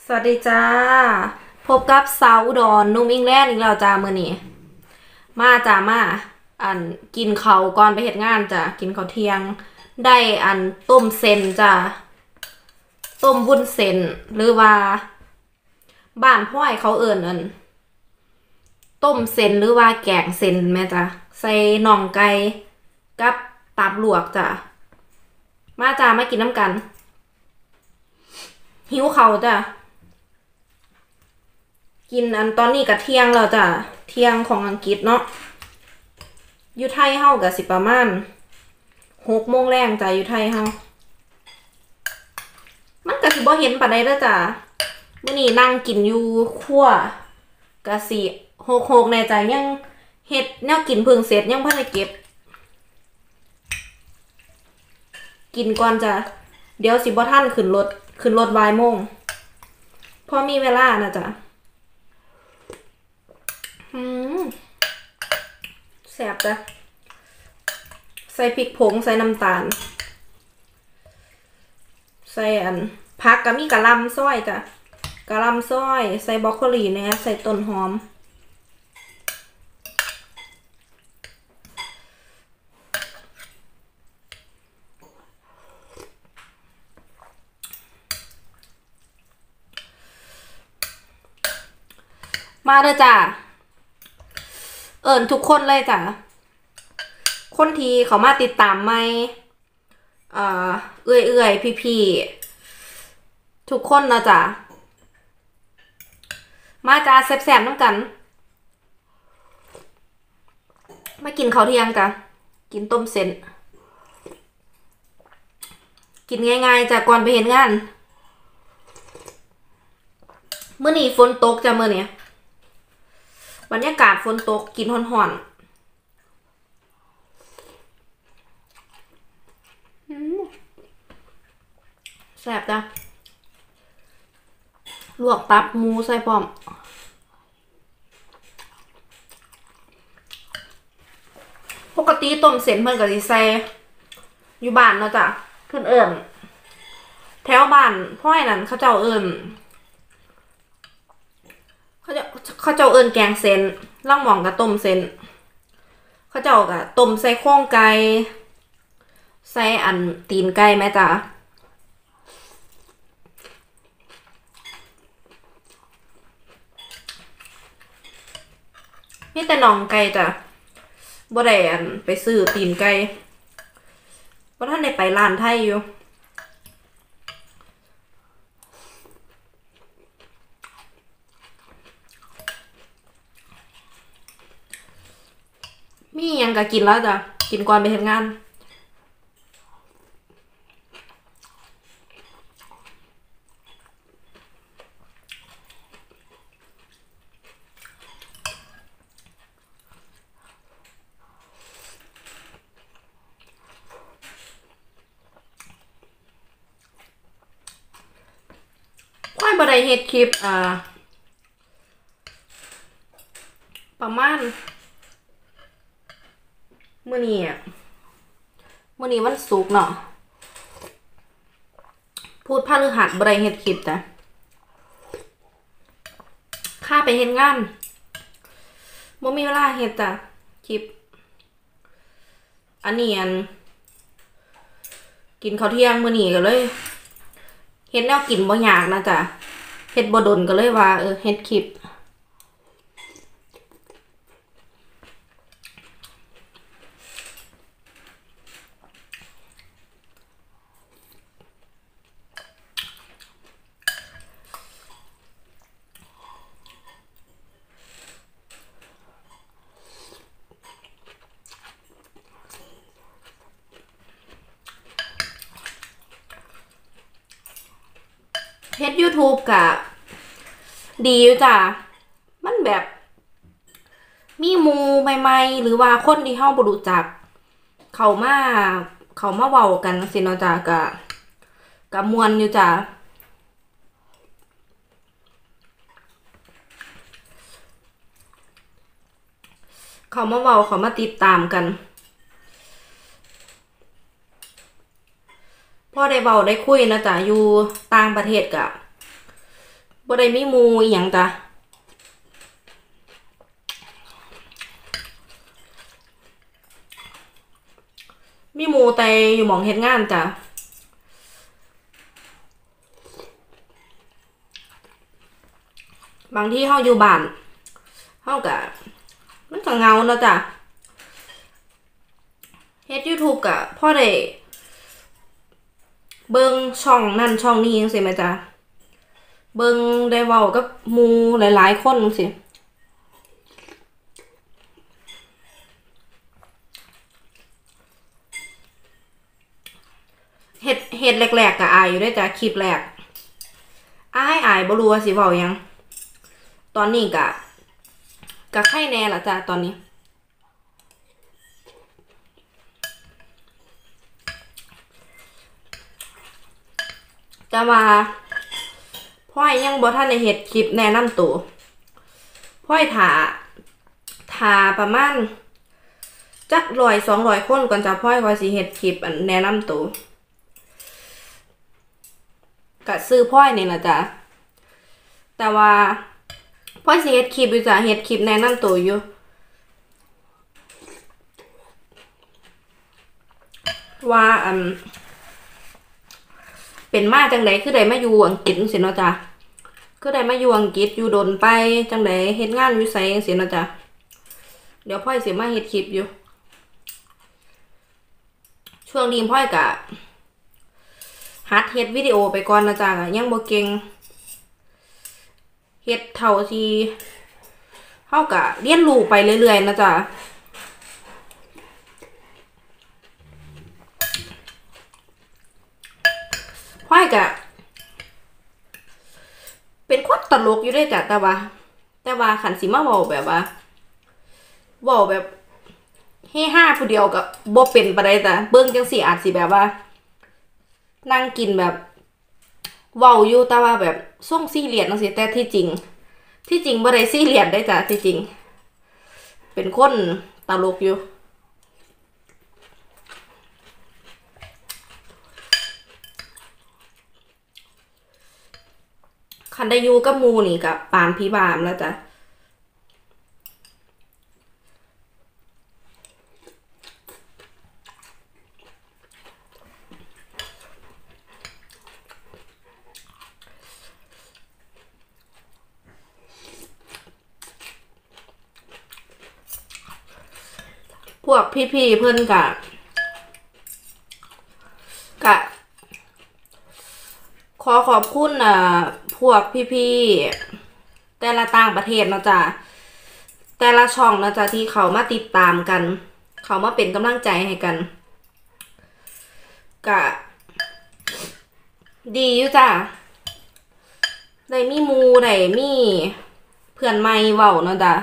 สวัสดีจ้าพบกับสาวอุดรนุ่มอิงแลนด์อีกแล้วจ้ามื้อนี้มาจ้ามากินข้าวก่อนไปเฮ็ดงานจ้ากินข้าวเที่ยงได้ต้มเส้นจ้าต้มวุ้นเส้นหรือว่าบ้านพ่อยเขาเอิ้นต้มเส้นหรือว่าแกงเส้นแม่จ้าใส่น่องไก่กับตับลวกจ้ามาจ้ามากินน้ำกันหิวข้าวจ้ากินตอนนี้กับเที่ยงแล้วจ้ะเที่ยงของอังกฤษเนาะอยู่ไทยเฮากับสิประมาณ6 โมงแรงจ้ะอยู่ไทยเฮามันก็สิบ่เห็นปานใดเด้อจ้ะมื้อนี้นั่งกินอยู่ครัวก็สิ6 แน่จ้ะยังเฮ็ดแนวกินเพิ่งเสร็จยังบ่ได้เก็บกินก่อนจ้ะเดี๋ยวสิบ่ทันขึ้นรถบ่ายโมงพอมีเวลานะจ้ะแซ่บจ้ะใส่พริกผงใส่น้ำตาลใส่ผักก็มีกะหล่ำซอยจ้ะกะหล่ำซอยใส่บรอกโคลีนะใส่ต้นหอมมาเด้อจ้ะทุกคนเลยจ้ะคนที่เขามาติดตามใหม่เอื่อยพี่ทุกคนนะจ้ะมาจ้าแซ่บๆน้ำกันมากินข้าวเที่ยงจ้ะกินต้มเส้นกินง่ายๆจ้ะก่อนไปเห็นงานเมื่อนี้ฝนตกจ้ะเมื่อนี้บรรยากาศฝนตกกินห่อนๆแซ่บจ้ะลวกตับหมูใส่พร้อมปกติต้มเส้นเพิ่นก็สิใส่อยู่บ้านเนาะจ้ะเพิ่นแถวบ้านพ่อยนั่นเขาเจ้าเขาเจ้าแกงเส้นล่างหม่องกับต้มเส้นเขาเจ้ากับต้มใส่โครงไก่ใส่ตีนไก่แม่จ้ะนี่แต่น่องไก่จ้ะบ่ได้ไปซื้อตีนไก่บ่ทันได้ไปร้านไทยอยู่มียังก็กินแล้วจ้ะกินก่อนไปทำงานค่อยบ่ได้เฮ็ดคลิปประมาณมื้อนี้วันศุกร์เนาะพูดพฤหัสบ่ได้เฮ็ดคลิปจ้ะข้าไปเฮ็ดงานบ่มีเวลาเฮ็ดจ้ะคลิปอันนี้กินข้าวเที่ยงมื้อนี้ก็เลยเฮ็ดแนวกินบ่ยากนะจ้ะเฮ็ดบ่ดนก็เลยว่าเฮ็ดคลิปเฮ็ด YouTube กะดีอยู่จ้ะมันแบบมีหมู่ใหม่ๆหรือว่าคนที่เฮาบ่รู้จักเข้ามาเว้ากันจังซี่เนาะจ้ะกะม่วนอยู่จ้ะเข้ามาเว้าเข้ามาติดตามกันพอได้เว้าได้คุยนะจ้ะอยู่ต่างประเทศกะบ่ได้มีหมูอีหยังจ้ะมีหมูแต่อยู่หม่องเฮ็ดงานจ้ะบางที่เฮาอยู่บ้านเฮาก็มันก็เหงาเนาะจ้ะเฮ็ด YouTube ก็พอได้เบิ่งช่องนั่นช่องนี้จังซี่แม่จ้ะเบิ่งได้เว้ากับหมู่หลายๆคนจังซี่เฮ็ดแรกๆก็อายอยู่ด้วยจ้ะคลิปแรกอายบ่รู้ว่าสิเว้าหยังตอนนี้ก็ไข้แน่ล่ะจ้ะตอนนี้แต่ว่าพ่อยยังบ่ทันได้เฮ็ดคลิปแนะนำตัวพ่อยท่าประมาณจัก100-200คนก่อนจะพ่อยว่าสิเฮ็ดคลิปแนะนำตัวก็ซื้อพ่อยนี่ล่ะจ้ะแต่ว่าพ่อยสิเฮ็ดคลิปอยู่จ้ะเฮ็ดคลิปแนะนำตัวอยู่ว่าเป็นมาจังไดคือได้มาอยู่อังกฤษจังซี่เนาะจ้ะคือได้มาอยู่อังกฤษอยู่ดนไปจังไดเฮ็ดงานอยู่ไสจังซี่เนาะจ้ะเดี๋ยวพ่อยสิมาเฮ็ดคลิปอยู่ช่วงนี้พ่อยก็หัดเฮ็ดวิดีโอไปก่อนนะจ้ะยังบ่เก่งเฮ็ดเท่าที่เฮาก็เรียนรู้ไปเรื่อยๆนะจ้ะพ่อยก็เป็นคนตลกอยู่ด้วยจ้ะแต่ว่าคันสิมาเว้าแบบว่าเว้าแบบเฮฮาผู้เดียวก็บ่เป็นปานใดจ้ะเบิ่งจังซี่อาจสิแบบว่านั่งกินแบบเว้าอยู่แต่ว่าแบบส่งซีเรียสจังซี่แต่ที่จริงบ่ได้ซีเรียสได้จ้ะที่จริงเป็นคนตลกอยู่คันได้อยู่กับหมู่นี่ก็ปานพี่บามแล้วจ้ะพวกพี่ๆเพิ่นกะขอขอบคุณพวกพี่ๆแต่ละต่างประเทศนะจ๊ะแต่ละช่องนะจ๊ะที่เขามาติดตามกันเขามาเป็นกำลังใจให้กันกะดีอยู่จ้ะได้มีหมู่ได้มีเพื่อนใหม่เว้าเนาะจ้ะ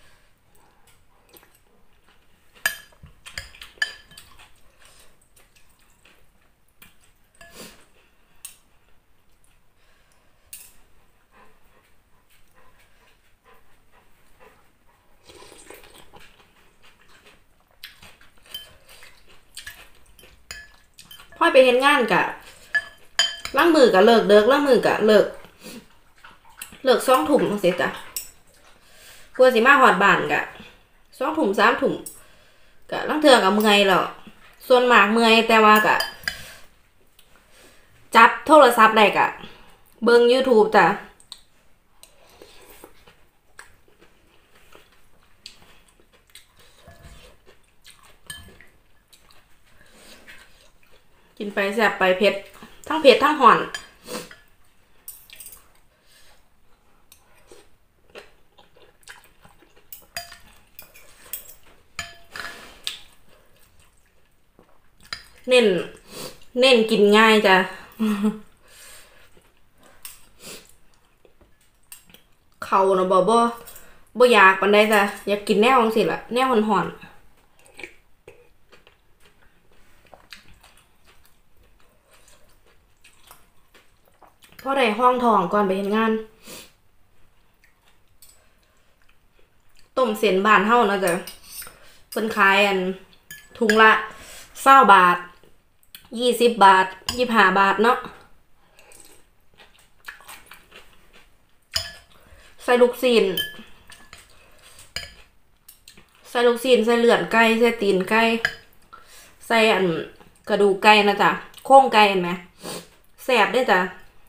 พ่อยไปเฮ็ดงานกะล้างมือกะเลิกเด้อล้างมือกะเลิก2 ทุ่มจังซี่จ้ะกว่าสิมาฮอดบ้านกะ2 ทุ่ม3 ทุ่มกะลางเทื่อก็เมื่อยแล้วส่วนมากเมื่อยแต่ว่ากะจับโทรศัพท์ได้กะเบิ่ง YouTube จ้ะกินไปแซ่บไปเผ็ดทั้งเผ็ดทั้งห่อนเน้นกินง่ายจ้ะเขาเนาะบ่อยากปานใดจ้ะอยากกินแนวจังซี่ล่ะแนวห่อนๆพอได้ห้องทองก่อนไปเฮ็ดงานต้มเส้นบ้านเฮาเนาะจ้ะเพิ่นขายถุงละ20 บาท20 บาท25 บาทเนาะใส่ลูกซีนใส่เลือดไก่ใส่ตีนไก่ใส่อันกระดูกไก่นะจ๊ะโครงไก่เห็นไหมแซ่บได้จ้ะ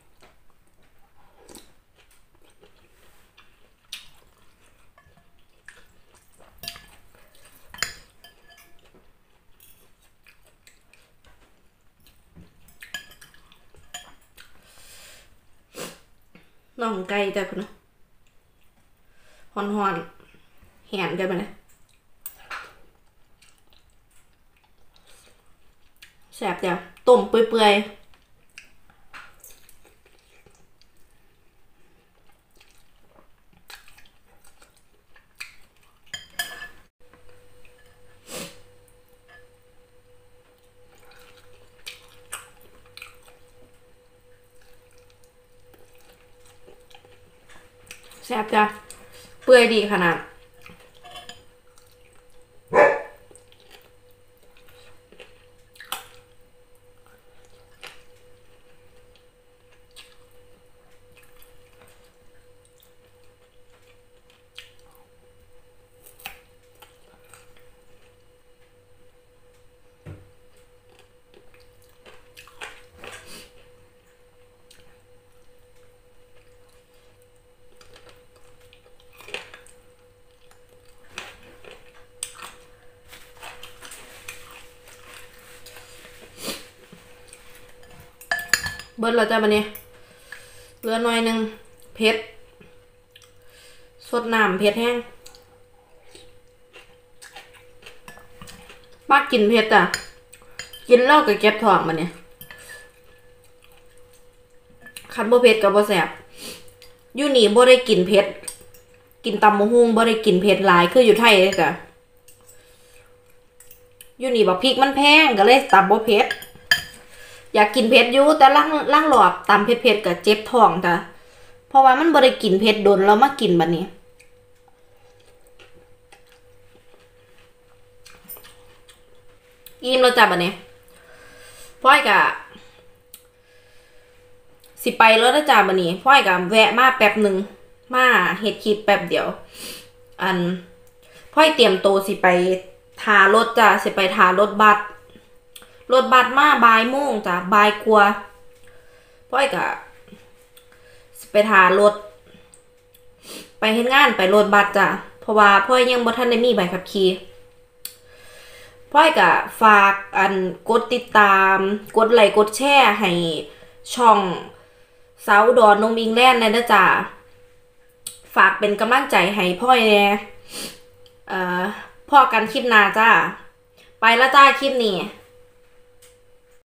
น่องไก่จ้ะคุณฮอนแหนกันไปเลยแซ่บจ้ะต้มเปื่อยแซ่บจ้ะเปื่อยดีขนาดเบิดเราจะมาเนี่ยเหลือหน่อยหนึ่งเผ็ดสดน้ำเผ็ดแห้งบ้ากินเผ็ดจ้ะกินเหล้ากับเก็บท้องมาเนี่ยคันบ่เผ็ดกับบ่แซ่บอยู่นี่บ่ได้กินเผ็ดกินตำมะฮุ่งบ่ได้กินเผ็ดหลายคืออยู่ไทยเลยจ้ะอยู่นี่บักพริกมันแพงก็เลยตำบ่เผ็ดอยากกินเผ็ดอยู่แต่ล่างหลอบตำเผ็ดกับเจ็บท้องจ้ะเพราะว่ามันบ่ได้กินเผ็ดโดนแล้วมากินบัดนี้อิ่มแล้วจ้ะบัดนี้พ่อยกะสิไปแล้วนะจ้ะบัดนี้พ่อยกะแวะมาแป๊บหนึ่งมาเฮ็ดคลิปแป๊บเดียวพ่อยเตรียมตัวสิไปทารถจ้ะสิไปทารถบัสมาบ่ายโมงจ้ะบ่ายกว่าพ่อยกะสิไปทารถไปเฮ็ดงานไปรถบัสจ้ะเพราะว่าพ่อยยังบ่ทันได้มีใบขับขี่พ่อยกะฝากกดติดตามกดไลค์กดแชร์ให้ช่องสาวอุดรนมอิงแลนด์นะจ้ะฝากเป็นกำลังใจให้พ่อยแน่พ่อกันคลิปหน้าจ้าไปแล้วจ้าคลิปนี้